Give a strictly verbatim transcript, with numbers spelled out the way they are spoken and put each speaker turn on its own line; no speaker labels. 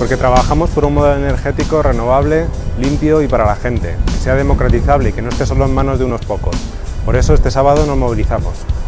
Porque trabajamos por un modelo energético renovable, limpio y para la gente, que sea democratizable y que no esté solo en manos de unos pocos. Por eso este sábado nos movilizamos.